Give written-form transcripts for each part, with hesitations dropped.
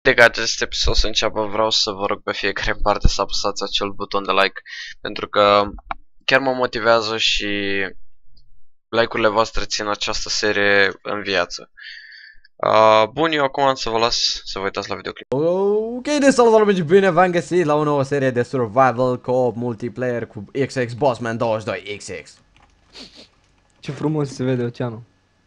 De ca acest episod să înceapă, vreau să vă rog pe fiecare în parte să apăsați acel buton de like, pentru că chiar mă motivează și like-urile voastre țin această serie în viață. Bun, eu acum am să vă las să vă uitați la videoclip. Ok, de salutare și bine v-am găsit la o nouă serie de survival co-op multiplayer cu XX Bossman 22 XX. Ce frumos se vede oceanul.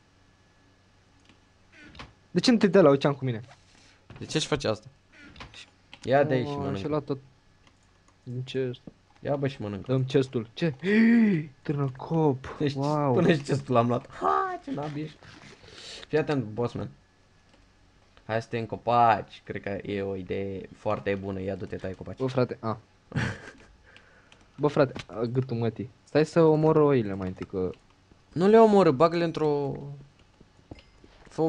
De ce nu te dă la ocean cu mine? De ce-și face asta? Ia de aici și Și-a mănâncă. luat tot din chest. Ia bă și mănâncă. Dăm chestul. Ce? Târnă cop. Ești, Wow. Până și chestul l-am luat. Ha, ce nab ești. Fii atent, Bossman. Hai să te încopaci. Cred că e o idee foarte bună. Ia du-te, tai copaci. Bă frate, Bă frate, gâtul mătii. Stai să omor oile mai întâi că... Nu le omoră, bagă-le într-o... Fă...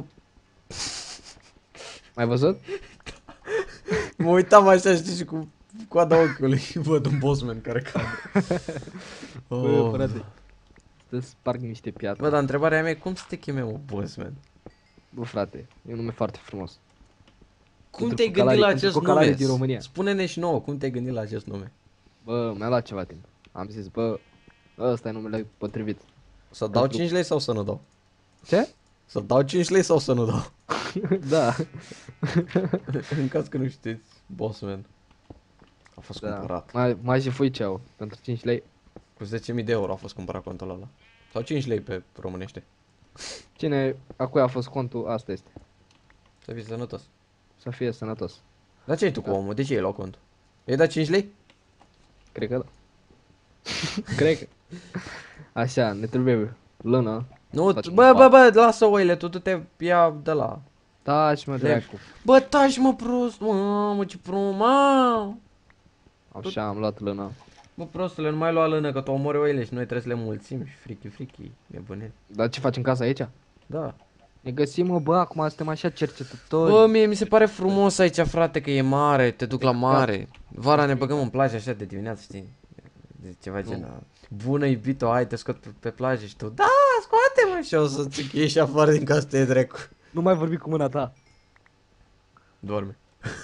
Mai văzut? Mă uitam așa, știi, și cu coada ochiului și văd un Bossman care cade. Bă frate. Să sparg niște piatră. Bă, dar întrebarea mea e cum să te cheme, mă, Bossman? Bă frate, e un nume foarte frumos. Cum Pentru te-ai gândit la acest cocalarii nume? din România. Spune-ne și nouă, cum te-ai gândit la acest nume? Bă, mi-a luat ceva timp. Am zis, bă, ăsta e numele potrivit. Să dau Pentru- 5 lei sau să nu dau? Ce? Să dau 5 lei sau să nu dau? Da. În caz că nu știți, Bossman a fost cumpărat. Mai și Fuiceau pentru 5 lei. Cu 10.000 de euro a fost cumpărat contul ăla. Sau 5 lei pe românește. Cine a cui a fost contul, asta este. Să fii sănătos. Să fie sănătos. Dar ce ai tu cu omul? De ce ai luat contul? I-ai dat 5 lei? Cred că da. Cred că. Așa, ne trebuie lână. Nu, Facem bă, un bă, pat. bă, lasă oile, tu te ia de la... Taci mă dracu. Bă, taci mă prost, mă, ce prost, mă. Așa, am luat lână. Bă, prostule, nu mai lua lână, că tu omori oile și noi trebuie să le mulțim și frichi, nebune. Dar ce faci în casa aici? Da. Ne găsim, mă, bă, acum suntem așa cercetători. Bă, mie mi se pare frumos aici, frate, că e mare, te duc la mare. Vara ne băgăm în plajă așa de dimineață, știi? De ceva gen. Bună, iubito, hai, te scot pe plajă și tu, da, scoate-mă, și o să-ți ieși afară din casă, te dracu. Nu mai vorbi cu mâna ta. Dorme.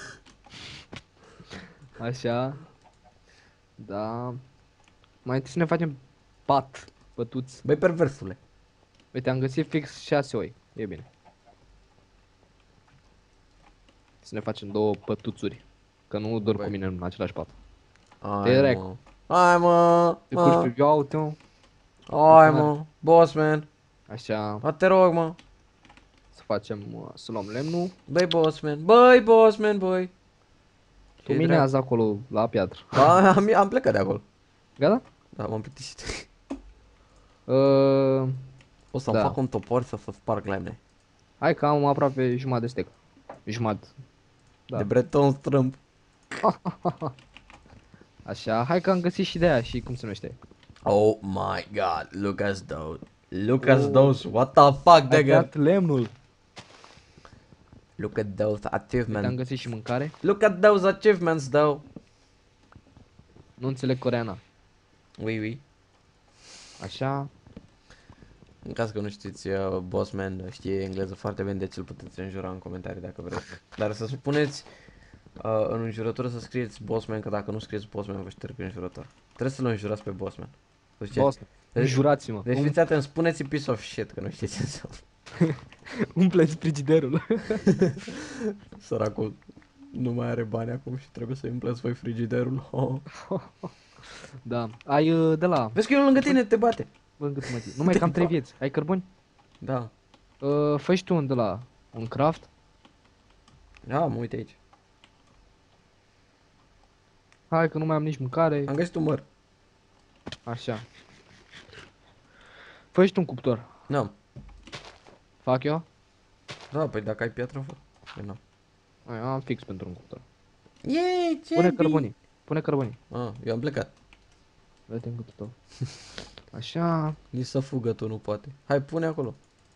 Așa. Da. Mai întâi să ne facem pat, pătuți. Băi, perversule. Uite, am găsit fix 6 oi. E bine. Să ne facem două pătuțuri. Că nu dorm Băi. cu mine în același pat. Hai, dracu. mă. Hai, mă. Te curci pe viaua, uite-mă. Hai, mă. Bossman. Așa, A, te rog, mă. să facem, să luăm lemnul. Băi, Bossman. Băi, Bossman, băi. Tu minează acolo la piatră. Am plecat de acolo. Gata? Da, m-am plictisit. O să-mi Da. fac un topor să sparg lemne. Hai că am aproape jumătate de steak. Jumătate. Da. De breton strâmb. Așa, hai că am găsit și de aia și cum se numește. Oh my god, look at those. Look at those, what the fuck, Ai nigga? tăiat lemnul. Look at those Uite, am achievements. găsit și mâncare. Look at those achievements, though. Nu înțeleg coreana. Oui, oui. Așa. În caz că nu știți, Bossman știe engleză foarte bine, deci îl puteți înjura în comentarii dacă vreți. Dar să spuneți în înjurătură să scrieți Bossman, că dacă nu scrieți Bossman vă șterg în înjurătură. Trebuie să-l înjurați pe Bossman. Să ziceți- Boss, jurați-mă. Deci fiți atent, spuneți piece of shit, că nu știți ce înseamnă. Umpleți frigiderul. Săracul nu mai are bani acum și trebuie să-i umpleți voi frigiderul. Da. Ai de la... Vezi că eu lângă tine te bate. Bă, cât mă zi. Numai cam 3 vieți. Ai cărbuni? Da. Fă și tu un de la... Un craft. Da, mă uite aici. Hai că nu mai am nici mâncare. Am găsit un măr. Așa. Fă și tu un cuptor. Nu. Fac eu? Da, păi dacă ai piatră, fă. Păi nu. Am fix pentru un cuptor. Yay, ce Pune cărbunii. Pune cărbunii. Eu am plecat. Dă-te în gâtul tău. Așa. Nici să fugă tu nu poate. Hai, pune acolo.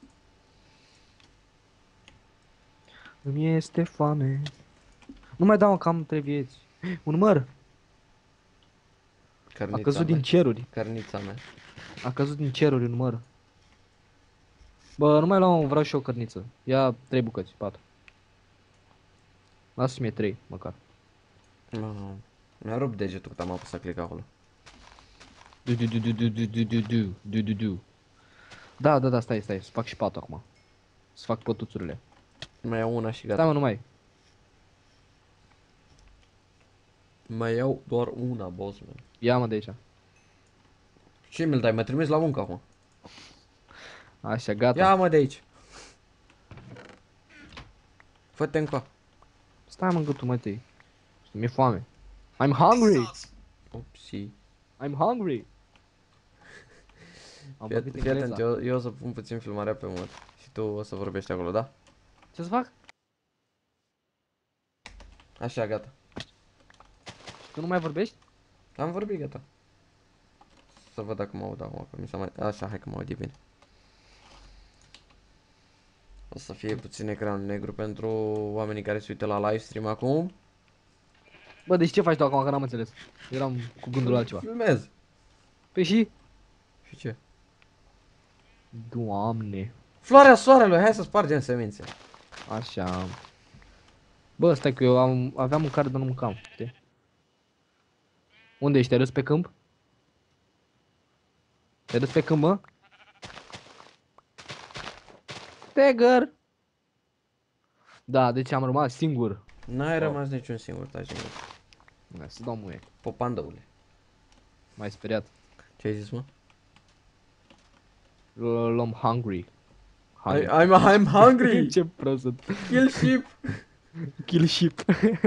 Îmi este foame. Nu mai dau că am 3 vieți. Un măr. Cărnița A căzut mea. din ceruri. Cărnița mea. A căzut din ceruri un măr. Bă, nu mai vreau și o cărniță. Ia 3 bucăți, 4. Lasă-și mie 3, măcar. Nu. Mi-a rupt degetul cât am apăsat click acolo. Du. Da, stai, să fac și patul acum. Să fac pătuțurile. Mai iau una și Stai gata. mă, numai. Mai iau doar una, boss, man. Ia mă de aici. Ce mi-l dai? Mă trimis la muncă acum. Așa, gata. Ia mă de aici. Fă-te încoa. Stai mă în gâtul mătei. Mi-e foame. I'm hungry. Upsi. I'm hungry. Am Fii vorbit fii atent, engleza. eu o să pun puțin filmarea pe mod. Și tu o să vorbești acolo, da? Ce să fac? Așa, gata. Tu nu mai vorbești? Am vorbit, gata. Să văd dacă mă aud acum, că mi s-a mai... Așa, hai că mă aud, e bine. O să fie puțin ecran negru pentru oamenii care se uită la livestream acum. Bă, deci ce faci tu acum, că n-am înțeles. Eram cu gândul la altceva. Filmez. Păi și? Și ce? Doamne. Floarea soarelui, hai să spargem semințe. Așa. Bă, stai că eu aveam mâncare, dar nu mâncam, știi? Unde ești? Te-ai dus pe câmp? Te-ai dus pe câmp, mă? Tiger! Da, deci am rămas singur. N-ai Wow. rămas niciun singur, taci din gură. Hai să dau muie. Popandăule. M-ai speriat. Ce ai zis, mă? Luăm hungry. I'm hungry! Ce prost sunt. Kill sheep! Kill sheep.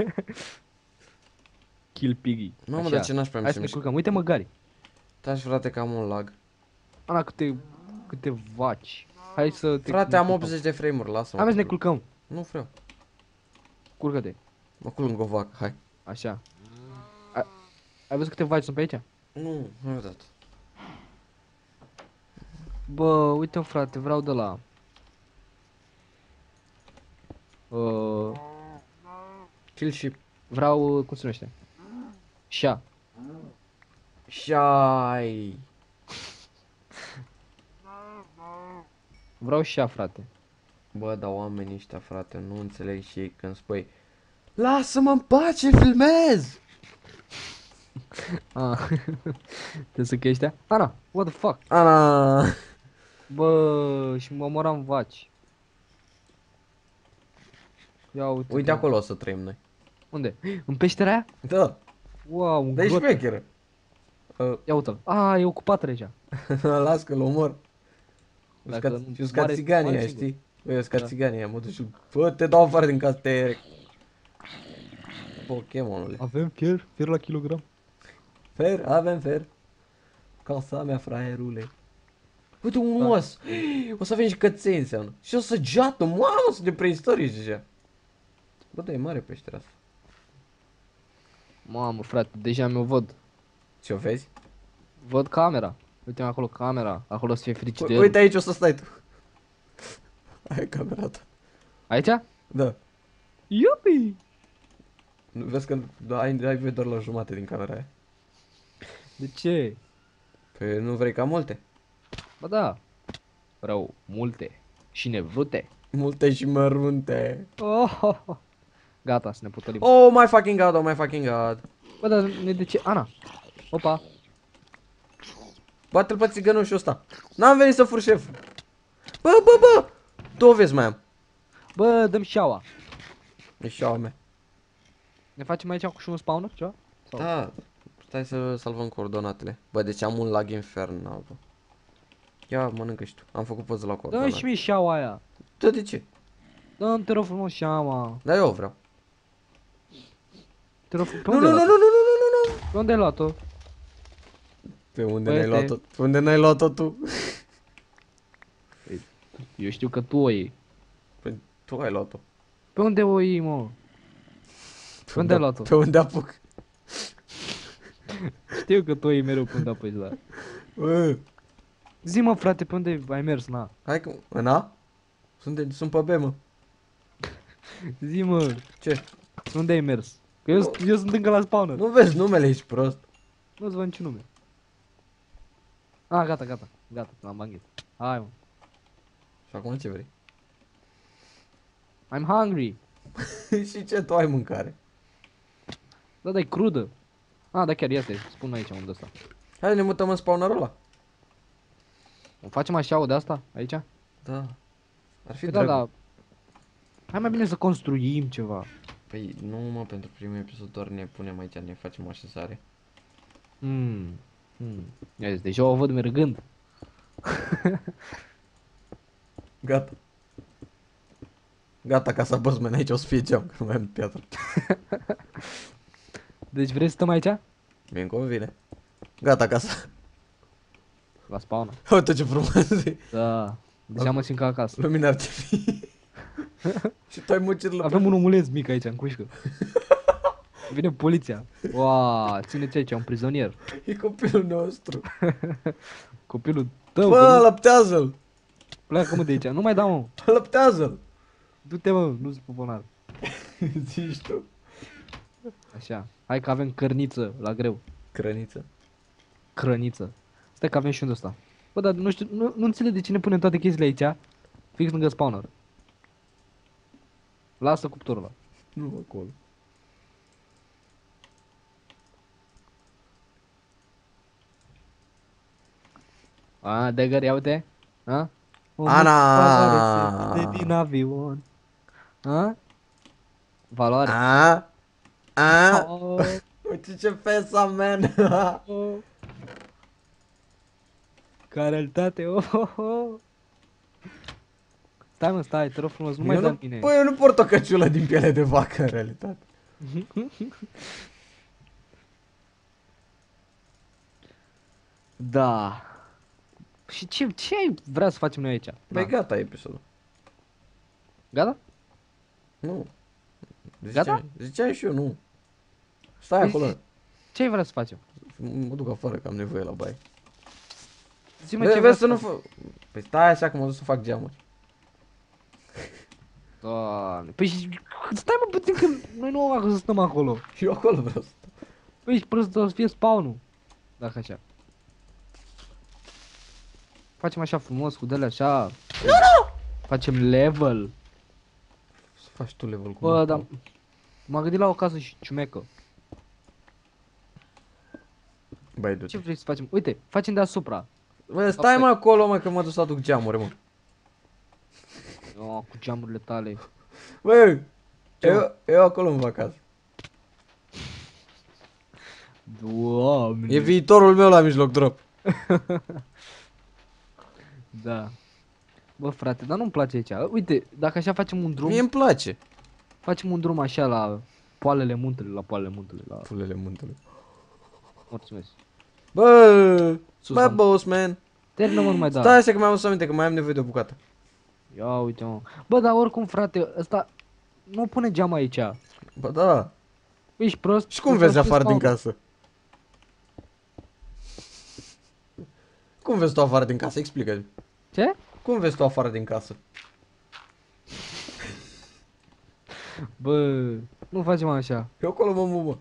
Kill piggy. Mamă, Așa. dar ce nașpa mi Hai se să ne mișcă. culcăm. Uite mă, Gari. Taci, frate, că am un lag. Ana, câte vaci. Hai să te Frate, ne am culcăm. 80 de frame-uri, lasă-mă. Hai să că ne culcăm. Nu vreau. Culcă-te. Mă culc în o vacă, hai. Așa. Ai văzut câte vaci sunt pe aici? Nu am dat. Bă, uite frate, vreau de la. Kill sheep. Vreau, cum se numește? Șa. Shai. Vreau șa, frate. Bă, dar oamenii ăștia, frate, nu înțeleg și ei când spui lasă-mă în pace, filmez! Ah. Trebuie să chești ăștia? Ana, what the fuck? Ana! Bă, și mă omoram vaci. Ia uite. Uite acolo o să trăim noi. Unde? În peștera aia? Da, Wow, un dar e grot. șmecheră. Ia uite-l. Ah, e ocupat aici. Las că-l omor. Dacă nu Și uscat moare- țiganii moare aia, singur. știi? Băi, uscat Da. țiganii aia, mă duc și bă, te dau afară din casă, te... Pokémonule. Avem fier la kilogram. Fer, avem fer. Casa mea, fraierule. Uite un Da. os. O să avem și căței înseamnă. Și o săgeată, mamă, sunt de preistorici deja. Bă, da, e mare peștera asta. Mamă, frate, deja mi-o văd. Ce o vezi? Văd camera. Uite acolo camera. Acolo o să fie frigider. Uite aici o să stai tu. Ai camera ta. Aici? Da. Iupi! Vezi că ai voie doar la jumate din camera aia. De ce? Păi nu vrei ca multe? Ba da. Vreau multe. Și nevrute. Multe și mărunte. Oh. Gata, să ne putălim. Oh my fucking god, oh my fucking god. Bă, dar de ce? Ana. Opa. Bate-l pe țigănușul ăsta. N-am venit să fur șef. Bă. Două vezi mai am. Bă, dăm șaua. E șaua mea. Ne facem aici cu și un spawner, ceva? Sau? Da. Stai să salvăm coordonatele. Bă, deci am un lag infernal, bă. Ia, mănâncă și tu. Am făcut poză la Dă-mi coordonate. și mie șaua aia. Da, de ce? Dă-mi, te rog frumos, șaua. Da, eu o vreau. Te rog frumos. Pe Nu, unde nu, ai nu, nu, luat-o? nu, nu, nu, nu. Pe unde ai luat-o? Pe unde Bă, n-ai este- luat-o? Pe unde n-ai luat-o tu? Eu știu că tu o iei. Păi, tu ai luat-o. Pe unde o iei, mă? Pe unde ai luat-o? Pe unde apuc? Știu că tu o iei mereu pe unde apuci, da. Bă, Zi, mă, frate, pe unde ai mers, na? hai că... În A? Sunt pe B, mă. Zi, mă, Ce? unde ai mers? Că eu sunt încă la spawner. Nu vezi numele, ești prost. Nu-ți văd niciun nume. Ah, gata, l-am banghit. Hai, mă. Și acum ce vrei? I'm hungry. Și ce, tu ai mâncare? Da, dar e crudă. Ah, da, chiar, iată, spun aici unde ăsta. Hai, ne mutăm în spawnerul ăla. O facem așa o de asta, aici? Da. Ar fi Păi da, drăguț. da. Hai mai bine să construim ceva. Păi nu mă, pentru primul episod doar ne punem aici, ne facem o așezare. Ia zi, deja o văd mergând. Gata. Gata, casa Bossman, aici o să fie geam, că nu mai am piatră. Deci vrei să stăm aici? Mi-mi convine. Gata, casa. La spawn. Uite ce frumos e. Da. Deja mă simt ca acasă. Lumina ar fi. Și tu ai muncit Avem un omuleț mic aici, în cușcă. Vine poliția. Wow, ține-ți aici, un prizonier. E copilul nostru. Copilul tău, Bă, că nu... lăptează-l. Pleacă mă de aici. Nu mai da, mă. Lăptează-l. Du-te, mă, nu-ți puponar. Zici tu. Așa. Hai că avem cărniță la greu. Crăniță. Crăniță. Stai că avem și unde ăsta. Bă, dar nu știu, nu înțeleg de ce ne punem toate chestiile aici. Fix lângă spawner. Lasă cuptorul ăla. Nu acolo. A, Dagger, ia uite. A? O Ana! măscare se din avion. A? Valoare. A? A? Oh, Uite ce fesa, man. oh. Caritate, oh, oh, oh. Stai mă, stai, te rog frumos, nu mai Eu da nu, mine. Păi eu nu port o căciulă din piele de vacă, în realitate. Da. Și ce ai vrea să facem noi aici? Băi, Da. gata episodul. Gata? Nu. Gata? Ziceam și eu, nu. Stai Păi acolo. Ce ai vrea să facem? Mă duc afară că am nevoie la baie. Zi-mă ce vrea Vezi să să nu facem. Păi stai așa că mă duc să fac geamuri. Doamne. Păi stai mă puțin că noi nu am să stăm acolo. Eu acolo vreau să stau. Păi ești prost o să fie spawn-ul. Dacă așa. Facem așa frumos cu dele așa. Facem level. Să faci tu level cu Bă, mă. dar m-am gândit la o casă și ciumecă. Băi, Ce du-te. vrei să facem? Uite, facem deasupra. Bă, stai mă acolo, mă, că mă duc să aduc geamuri, mă. Oh, cu geamurile tale. Bă, Ce, mă? eu acolo îmi fac casă. Doamne. E viitorul meu la mijloc, drop. Da. Bă, frate, dar nu-mi place aici. Uite, dacă așa facem un drum, Mie îmi place. facem un drum așa la poalele muntelui, la Fulele muntelui. mulțumesc. Bă, Sus, bă, am- boss, man. Termină-mă, nu mai da. Stai așa că mi-am adus aminte că mai am nevoie de o bucată. Ia uite, mă. Bă, dar oricum, frate, ăsta nu pune geam aici. Bă, da. Ești prost? Și cum O să vezi fie afară din spawn. casă? Cum vezi tu afară din casă? Explică-mi. Ce? Cum vezi tu afară din casă? Bă, nu facem așa. Eu acolo mă mut, mă.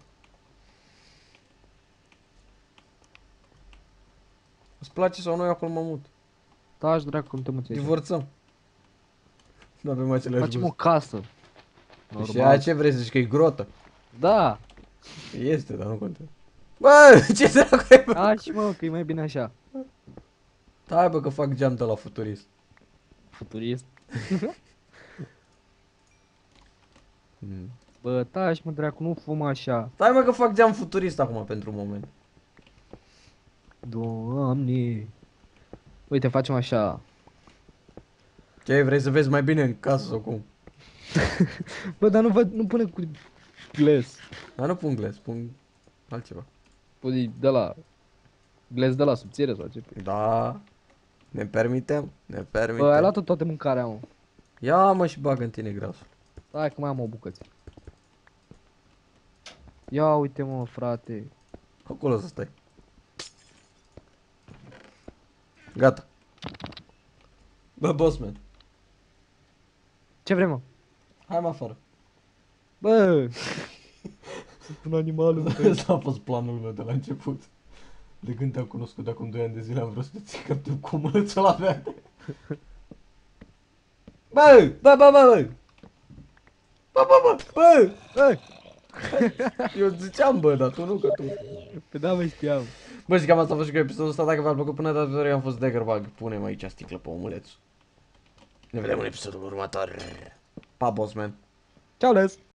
Îți place sau nu, eu acolo mă mut. Taci dracu, cum te muți aici. Divorțăm. Nu avem același Facem o gust. casă. Și aia ce vrei să zici, că e grotă? Da. Este, dar nu contează. Bă, ce dracu ai făcut? Taci, mă, că e mai bine așa. Hai bă că fac geam de la futurist. Futurist. Hmm. Bă, taci, mă, dracu, nu fum așa. Stai mă că fac geam futurist acum pentru un moment. Doamne. Uite, facem așa. Ce vrei să vezi mai bine în casă sau cum? Bă, dar nu pune cu glass. Dar nu pun gles, pun altceva. Pune de la... Glass de la subțire sau ce? Da. Ne permitem, ne permitem. Bă, ai luat toată mâncarea, mă. Ia mă și bagă în tine grasul. Hai că mai am o bucăți. Ia uite, mă, frate. Acolo să stai. Gata. Bă, bossman. Ce vrem, mă? Hai mă afară. Bă! Sunt un animal. Ăsta a fost planul meu de la început. De când te-am cunoscut de acum 2 ani de zile am vrut să te ții captiv cu mânuța la verde. Bă! Bă! Bă! Bă! Bă! Bă! Bă! Eu ziceam bă, dar tu nu, că tu. Pe da, mă știam. Bă, și cam asta a fost și cu episodul ăsta. Dacă v-a plăcut până data viitoare, eu am fost Daggerbug. Punem aici sticlă pe omuleț. Ne vedem în episodul următor. Pa, Bossman. Ciao, Les!